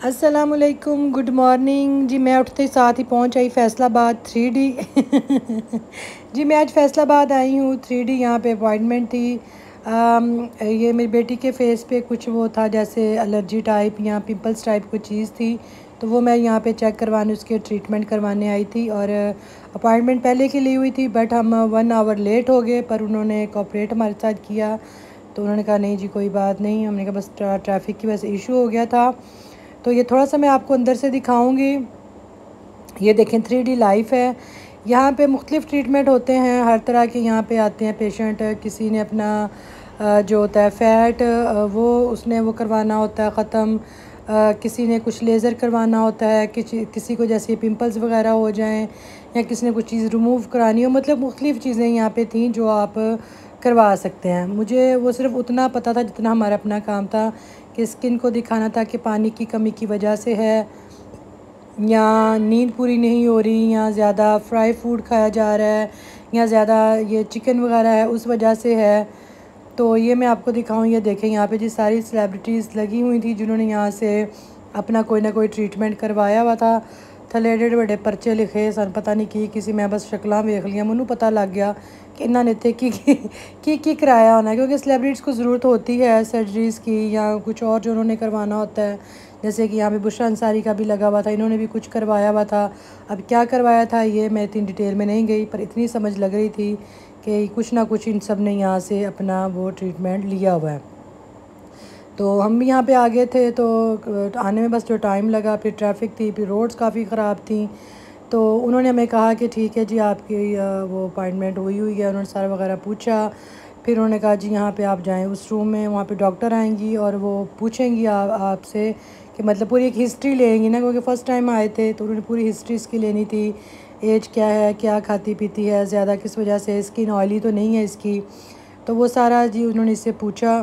अस्सलामुअलैकुम, good morning जी। मैं उठते ही साथ ही पहुंच आई फैसलाबाद 3D। जी मैं आज फैसलाबाद आई हूँ 3D। यहाँ पे अपॉइंटमेंट थी। ये मेरी बेटी के फेस पे कुछ वो था जैसे एलर्जी टाइप या पिंपल्स टाइप कुछ चीज़ थी, तो वो मैं यहाँ पे चेक करवाने उसके ट्रीटमेंट करवाने आई थी। और अपॉइंटमेंट पहले की ली हुई थी, बट हम 1 आवर लेट हो गए, पर उन्होंने कोऑपरेट हमारे साथ किया। तो उन्होंने कहा नहीं जी कोई बात नहीं। हमने कहा बस ट्रैफिक की वजह से इशू हो गया था। तो ये थोड़ा सा मैं आपको अंदर से दिखाऊंगी। ये देखें 3D लाइफ है। यहाँ पे मुख्तलिफ़ ट्रीटमेंट होते हैं, हर तरह के यहाँ पे आते हैं पेशेंट। किसी ने अपना जो होता है फ़ैट वो उसने वो करवाना होता है ख़त्म। किसी ने कुछ लेज़र करवाना होता है, किसी को जैसे पिंपल्स वगैरह हो जाएं, या किसी ने कुछ चीज़ रिमूव करानी हो। मतलब मुख्तलिफ़ चीज़ें यहाँ पे थी जो आप करवा सकते हैं। मुझे वो सिर्फ उतना पता था जितना हमारा अपना काम था, कि स्किन को दिखाना था कि पानी की कमी की वजह से है, या नींद पूरी नहीं हो रही, या ज़्यादा फ्राई फूड खाया जा रहा है, या ज़्यादा ये चिकन वगैरह है उस वजह से है। तो ये मैं आपको दिखाऊं। ये देखें यहाँ पे जी सारी सेलिब्रिटीज़ लगी हुई थी जिन्होंने यहाँ से अपना कोई ना कोई ट्रीटमेंट करवाया हुआ था। थले एडे बड़े पर्चे लिखे सन, पता नहीं की किसी मैं बस शक्लां वेख लिया, मैनू पता लग गया कि इन्होंने थे की कराया होना, क्योंकि सेलिब्रिटीज़ को ज़रूरत होती है सर्जरीज़ की या कुछ और जो उन्होंने करवाना होता है। जैसे कि यहाँ पे बुशरा अंसारी का भी लगा हुआ था, इन्होंने भी कुछ करवाया हुआ था। अब क्या करवाया था ये मैं इतनी डिटेल में नहीं गई, पर इतनी समझ लग रही थी कि कुछ ना कुछ इन सब ने यहाँ से अपना वो ट्रीटमेंट लिया हुआ है। तो हम भी यहाँ पे आ गए थे, तो आने में बस जो टाइम लगा, फिर ट्रैफिक थी, फिर रोड्स काफ़ी ख़राब थी। तो उन्होंने हमें कहा कि ठीक है जी आपकी वो अपॉइंटमेंट हुई हुई है। उन्होंने सारा वगैरह पूछा, फिर उन्होंने कहा जी यहाँ पे आप जाएं उस रूम में, वहाँ पे डॉक्टर आएंगी और वो पूछेंगी आपसे कि मतलब पूरी एक हिस्ट्री लेंगी ना, क्योंकि फ़र्स्ट टाइम आए थे तो उन्होंने पूरी हिस्ट्री इसकी लेनी थी। एज क्या है, क्या खाती पीती है, ज़्यादा किस वजह से, स्किन ऑयली तो नहीं है इसकी। तो वो सारा जी उन्होंने इससे पूछा।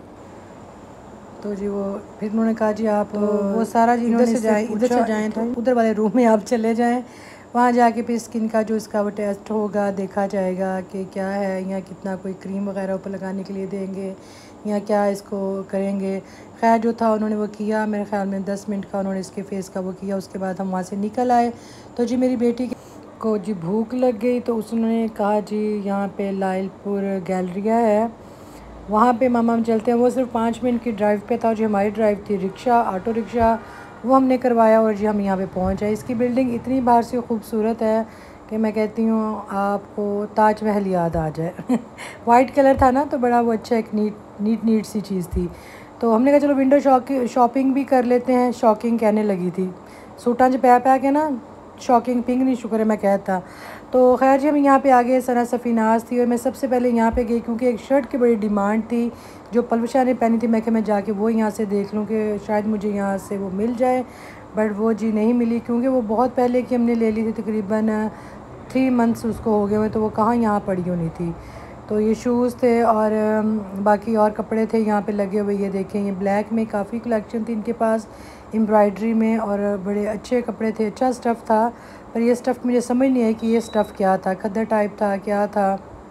तो जी वो फिर उन्होंने कहा जी आप तो वो सारा जी इधर से जाएँ, इधर से जाएँ तो उधर वाले रूम में आप चले जाएँ। वहाँ जाके फिर स्किन का जो इसका वो टेस्ट होगा, देखा जाएगा कि क्या है, या कितना कोई क्रीम वगैरह ऊपर लगाने के लिए देंगे, या क्या इसको करेंगे। खैर जो था उन्होंने वो किया, मेरे ख़्याल में 10 मिनट का उन्होंने इसके फेस का वो किया। उसके बाद हम वहाँ से निकल आए। तो जी मेरी बेटी को जी भूख लग गई, तो उसने कहा जी यहाँ पे लाइलपुर गैलरिया है, वहाँ पे मामा हम चलते हैं। वो सिर्फ 5 मिनट की ड्राइव पे था। जो हमारी ड्राइव थी रिक्शा, ऑटो रिक्शा, वो हमने करवाया और जी हम यहाँ पे पहुँच आए। इसकी बिल्डिंग इतनी बाहर से खूबसूरत है कि मैं कहती हूँ आपको ताजमहल याद आ जाए। वाइट कलर था ना, तो बड़ा वो अच्छा एक नीट सी चीज़ थी। तो हमने कहा चलो विंडो शॉपिंग भी कर लेते हैं। शॉकिंग कहने लगी थी, सूटां च पै के ना शॉकिंग, पिंक नहीं शुक्र है मैं कहता। तो खैर जी हम यहाँ पे आ गए। सना सफ़ीनाज थी और मैं सबसे पहले यहाँ पे गई क्योंकि एक शर्ट की बड़ी डिमांड थी जो पलवशा ने पहनी थी। मैं कि मैं जाके वो यहाँ से देख लूँ कि शायद मुझे यहाँ से वो मिल जाए, बट वो जी नहीं मिली, क्योंकि वो बहुत पहले की हमने ले ली थी, तकरीबन 3 मंथ्स उसको हो गए हुए, तो वो कहाँ यहाँ पड़ी होनी थी। तो ये शूज़ थे और बाकी और कपड़े थे यहाँ पे लगे हुए। ये देखें, ये ब्लैक में काफ़ी कलेक्शन थी इनके पास, एम्ब्रॉयडरी में, और बड़े अच्छे कपड़े थे, अच्छा स्टफ़ था। पर ये स्टफ़ मुझे समझ नहीं आई कि ये स्टफ़ क्या था, खद्दर टाइप था क्या था।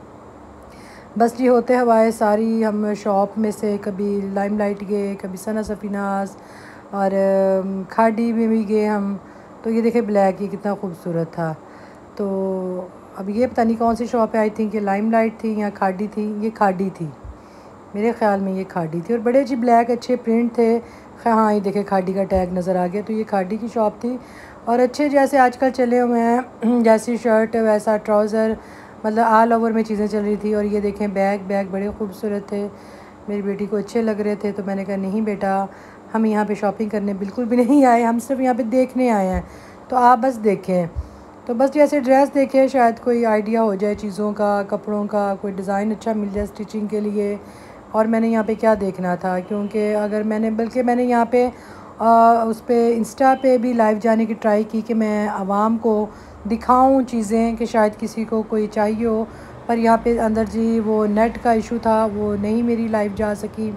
बस जी होते हवाए सारी हम शॉप में से कभी लाइमलाइट गए, कभी सना सफ़ीनाज़, और खाड़ी में भी गए हम। तो ये देखे ब्लैक, ये कितना खूबसूरत था। तो अब ये पता नहीं कौन सी शॉप है, आई थिंक ये लाइमलाइट थी या खाड़ी थी। ये खाड़ी थी मेरे ख़्याल में, ये खाड़ी थी, और बड़े जी ब्लैक अच्छे प्रिंट थे। हाँ ये देखे खाड़ी का टैग नज़र आ गया, तो ये खाड़ी की शॉप थी। और अच्छे जैसे आजकल चले हुए हैं, जैसी शर्ट वैसा ट्राउज़र, मतलब ऑल ओवर में चीज़ें चल रही थी। और ये देखें बैग बड़े खूबसूरत थे, मेरी बेटी को अच्छे लग रहे थे। तो मैंने कहा नहीं बेटा, हम यहाँ पे शॉपिंग करने बिल्कुल भी नहीं आए, हम सिर्फ यहाँ पे देखने आए हैं, तो आप बस देखें। तो बस जैसे ड्रेस देखे, शायद कोई आइडिया हो जाए चीज़ों का, कपड़ों का, कोई डिज़ाइन अच्छा मिल जाए स्टिचिंग के लिए। और मैंने यहाँ पे क्या देखना था, क्योंकि अगर मैंने बल्कि मैंने यहाँ पे उस पे इंस्टा पे भी लाइव जाने की ट्राई की कि मैं आवाम को दिखाऊं चीज़ें कि शायद किसी को कोई चाहिए हो। पर यहाँ पे अंदर जी वो नेट का इशू था, वो नहीं मेरी लाइव जा सकी।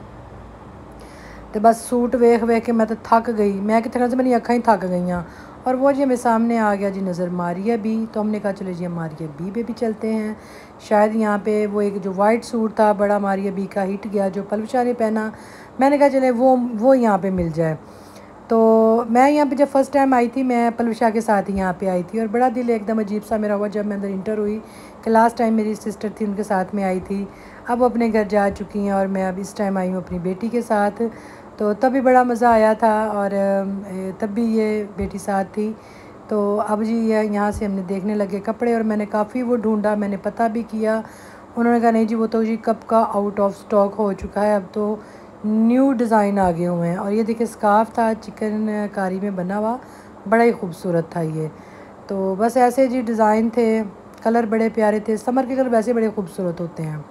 तो बस सूट वेख के मैं तो थक गई, मैं कि तरह से मेरी अखां ही थक गई। और वो जी हमें सामने आ गया जी नज़र मारिया बी। तो हमने कहा चलो जी हम मारिया बी पे भी चलते हैं, शायद यहाँ पे वो एक जो वाइट सूट था बड़ा मारिया बी का हिट गया जो पलवशा ने पहना, मैंने कहा चले वो यहाँ पे मिल जाए। तो मैं यहाँ पे जब फ़र्स्ट टाइम आई थी, मैं पलविशा के साथ ही यहाँ पे आई थी और बड़ा दिल एकदम अजीब सा मेरा हुआ जब मैं अंदर इंटर हुई कि लास्ट टाइम मेरी सिस्टर थी उनके साथ में आई थी, अब वो अपने घर जा चुकी हैं और मैं अब इस टाइम आई हूँ अपनी बेटी के साथ। तो तब भी बड़ा मज़ा आया था और तब भी ये बेटी साथ थी। तो अब जी ये यहाँ से हमने देखने लगे कपड़े और मैंने काफ़ी वो ढूंढा, मैंने पता भी किया। उन्होंने कहा नहीं जी वो तो जी कब का आउट ऑफ स्टॉक हो चुका है, अब तो न्यू डिज़ाइन आ गए हुए हैं। और ये देखिए स्कार्फ़ था चिकनकारी में बना हुआ, बड़ा ही खूबसूरत था ये। तो बस ऐसे जी डिज़ाइन थे, कलर बड़े प्यारे थे। समर के कलर वैसे बड़े खूबसूरत होते हैं,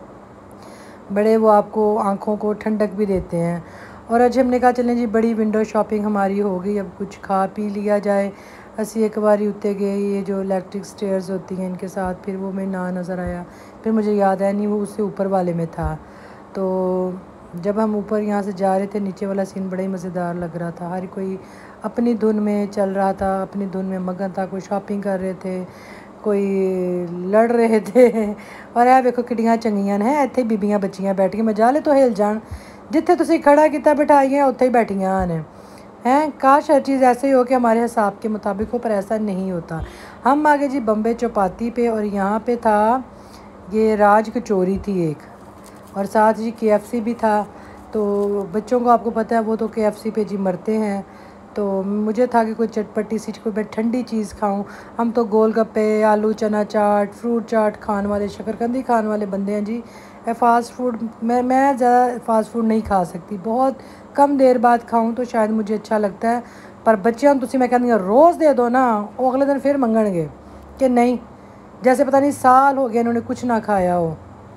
बड़े वो आपको आँखों को ठंडक भी देते हैं। और आज हमने कहा चलें जी बड़ी विंडो शॉपिंग हमारी हो गई, अब कुछ खा पी लिया जाए। असी एक बारी उत्ते गए, ये जो इलेक्ट्रिक स्टेयर्स होती हैं इनके साथ, फिर वो मैं ना नज़र आया, फिर मुझे याद आया नहीं वो उससे ऊपर वाले में था। तो जब हम ऊपर यहाँ से जा रहे थे, नीचे वाला सीन बड़ा ही मज़ेदार लग रहा था। हर कोई अपनी धुन में चल रहा था, अपनी धुन में मगन था। कोई शॉपिंग कर रहे थे, कोई लड़ रहे थे। और यह देखो किड्डियाँ चंगियां हैं, इत्थे बीबियाँ बच्चियाँ बैठियां, मजाले तो हिल जान, जिथे तुसी खड़ा किया बिठाइए उत्थे ही बैठियां ने हैं। काश हर चीज़ ऐसे ही हो कि हमारे हिसाब के मुताबिक हो, पर ऐसा नहीं होता। हम आगे जी बम्बे चौपाती पे, और यहाँ पे था ये राज कचौरी थी एक, और साथ जी KFC भी था। तो बच्चों को आपको पता है वो तो KFC पे जी मरते हैं। तो मुझे था कि कोई चटपटी सी कोई मैं ठंडी चीज़ खाऊं। हम तो गोलगप्पे, आलू चना चाट, फ्रूट चाट खाने वाले, शकरकंदी खाने वाले बंदे हैं जी। फ़ास्ट फूड मैं ज़्यादा फ़ास्ट फूड नहीं खा सकती, बहुत कम देर बाद खाऊं तो शायद मुझे अच्छा लगता है। पर बच्चों तुसी मैं कहती रोज़ दे दो ना, वो अगले दिन फिर मंगणगे कि नहीं, जैसे पता नहीं साल हो गया इन्होंने कुछ ना खाया हो।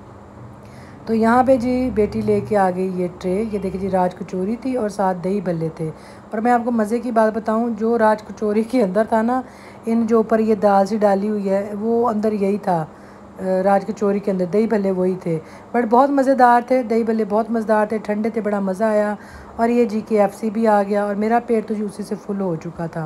तो यहाँ पे जी बेटी लेके आ गई ये ट्रे, ये देखिए जी राज कचौरी थी और साथ दही भल्ले थे। और मैं आपको मज़े की बात बताऊँ, जो राज कचौरी के अंदर था ना, इन जो ऊपर ये दाल सी डाली हुई है वो अंदर यही था। राज कचौरी के अंदर दही भल्ले वही थे, बट बहुत मज़ेदार थे। दही भल्ले बहुत मज़ेदार थे, ठंडे थे, बड़ा मज़ा आया। और ये जी KFC भी आ गया और मेरा पेट तो जी उसी से फुल हो चुका था।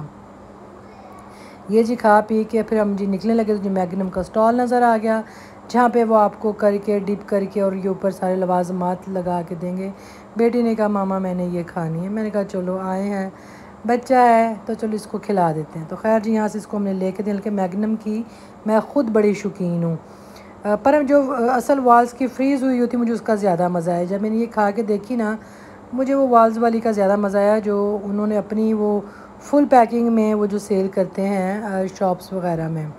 ये जी खा पी के फिर हम जी निकलने लगे तो जी मैगनम का स्टॉल नज़र आ गया, जहाँ पे वो आपको करके डिप करके और ये ऊपर सारे लवाजमात लगा के देंगे। बेटी ने कहा मामा मैंने ये खानी है, मैंने कहा चलो आए हैं, बच्चा है तो चलो इसको खिला देते हैं। तो खैर जी यहाँ से इसको हमने लेके दिल के मैगनम की मैं ख़ुद बड़ी शौकीन हूँ, पर जो असल वाल्स की फ्रीज़ हुई होती मुझे उसका ज़्यादा मज़ा आया। जब मैंने ये खा के देखी ना, मुझे वो वाल्स वाली का ज़्यादा मज़ा आया, जो उन्होंने अपनी वो फुल पैकिंग में वो जो सेल करते हैं शॉप्स वगैरह में।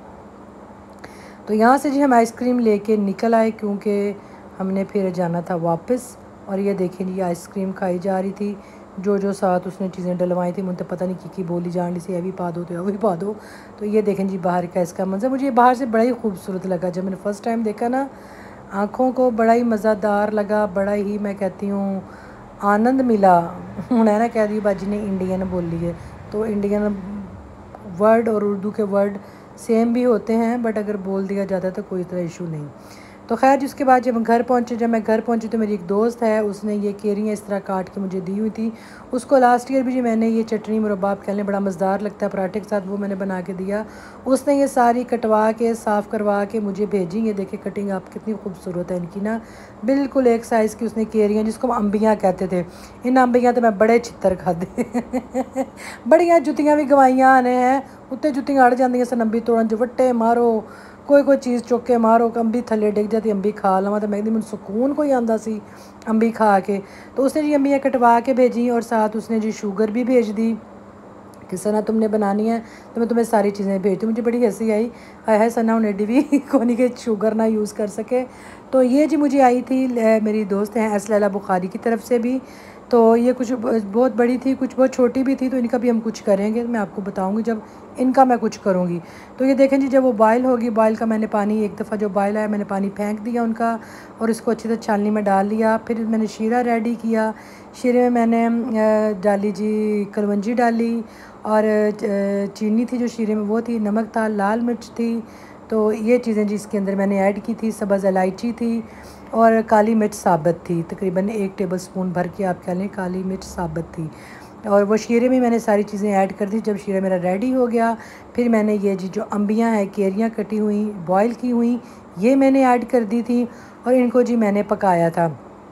तो यहाँ से जी हम आइसक्रीम लेके निकल आए, क्योंकि हमने फिर जाना था वापस। और ये देखें जी आइसक्रीम खाई जा रही थी, जो साथ उसने चीज़ें डलवाई थी, मुझे पता नहीं की बोली जान ली सी, ये भी पा दो तो ये भी पा दो। तो ये देखें जी बाहर का इसका मंजर, मुझे बाहर से बड़ा ही खूबसूरत लगा। जब मैंने फ़र्स्ट टाइम देखा ना, आँखों को बड़ा ही मज़ेदार लगा, बड़ा ही मैं कहती हूँ आनंद मिला। हूँ है ना, कह दी बाजी ने इंडियन बोली है, तो इंडियन वर्ड और उर्दू के वर्ड सेम भी होते हैं, बट अगर बोल दिया जाता है तो कोई तरह इशू नहीं। तो खैर जिसके बाद जब मैं घर पहुंची तो मेरी एक दोस्त है, उसने ये केरियाँ इस तरह काट के मुझे दी हुई थी। उसको लास्ट ईयर भी जी मैंने ये चटनी मुरब्बा आप कह लें, बड़ा मज़ेदार लगता है पराठे के साथ, वो मैंने बना के दिया। उसने ये सारी कटवा के साफ़ करवा के मुझे भेजी। ये देखिए कटिंग आप कितनी खूबसूरत है इनकी ना, बिल्कुल एक साइज़ की उसने केरियाँ, जिसको हम अम्बियाँ कहते थे। इन अम्बियाँ तो मैं बड़े छितर खाते बड़ियाँ जुतियाँ भी गवाइयाँ आने हैं, उत्ते जुतियाँ अड़ जाती सन, अंबी तोड़न जवट्टे मारो, कोई चीज़ चुक के मारो, अंबी थले डिग जाती, अंबी खा लवा। तो मैं मैंने सुकून कोई आंदा सी अंबी खा के। तो उसने जी अंबियाँ कटवा के भेजी और साथ उसने जी शुगर भी भेज दी, किस तरह तुमने बनानी है तो मैं तुम्हें सारी चीज़ें भेजती हूँ। मुझे बड़ी हंसी आई, है सना उन्हें भी कोनी के शुगर ना यूज़ कर सके। तो ये जी मुझे आई थी मेरी दोस्त हैं असलैला बुखारी की तरफ से भी। तो ये कुछ बहुत बड़ी थी, कुछ बहुत छोटी भी थी, तो इनका भी हम कुछ करेंगे, मैं आपको बताऊंगी जब इनका मैं कुछ करूंगी। तो ये देखें जी जब वो बॉयल होगी, बॉयल का मैंने पानी एक दफ़ा जो बॉयल आया मैंने पानी फेंक दिया उनका, और इसको अच्छी तरह छाननी में डाल लिया। फिर मैंने शीरा रेडी किया, शीरे में मैंने डाली जी कलवंजी डाली, और चीनी थी जो शीरे में वो थी, नमक था, लाल मिर्च थी। तो ये चीज़ें जी इसके अंदर मैंने ऐड की थी, सब्ज़ इलायची थी और काली मिर्च साबुत थी, तकरीबन 1 टेबल स्पून भर के आप कह लें काली मिर्च साबुत थी। और वो शीरे में मैंने सारी चीज़ें ऐड कर दी। जब शीरा मेरा रेडी हो गया, फिर मैंने ये जी जो अम्बियाँ हैं केरियाँ कटी हुई बॉयल की हुई, ये मैंने ऐड कर दी थी और इनको जी मैंने पकाया था।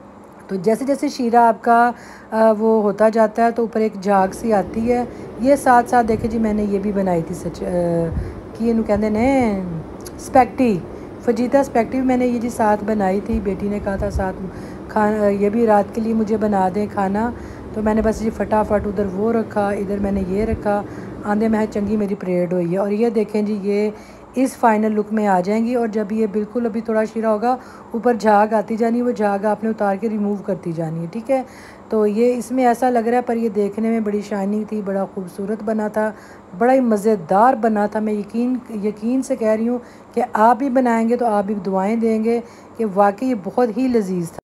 तो जैसे जैसे शीरा आपका वो होता जाता है तो ऊपर एक झाग सी आती है। ये साथ साथ देखे जी मैंने ये भी बनाई थी सच कि इनू कहते ने स्पैगटी, फजीता स्पैगटी भी मैंने ये जी साथ बनाई थी। बेटी ने कहा था साथ खाना ये भी रात के लिए मुझे बना दें खाना, तो मैंने बस जी फटाफट उधर वो रखा, इधर मैंने ये रखा। आंधे में चंगी मेरी परेड हुई है। और ये देखें जी ये इस फाइनल लुक में आ जाएंगी। और जब ये बिल्कुल अभी थोड़ा शीरा होगा ऊपर झाग आती जानी, वो झाग आपने उतार के रिमूव करती जानी है, ठीक है। तो ये इसमें ऐसा लग रहा है पर ये देखने में बड़ी शाइनिंग थी, बड़ा खूबसूरत बना था, बड़ा ही मज़ेदार बना था। मैं यकीन से कह रही हूँ कि आप भी बनाएंगे तो आप भी दुआएं देंगे कि वाकई ये बहुत ही लजीज था।